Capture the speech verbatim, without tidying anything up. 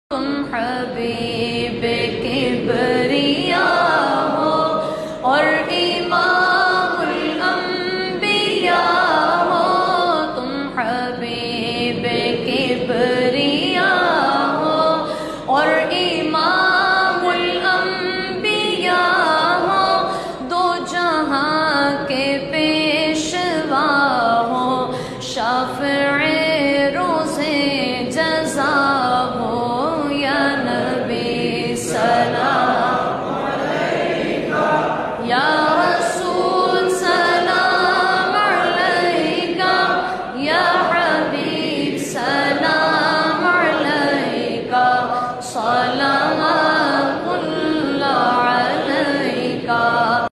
तुम हबीब किबरिया हो और इमामुल अंबिया हो। तुम हबीब किबरिया हो और इमामुल अंबिया हो। दो जहां के पेशवा हो शाफिर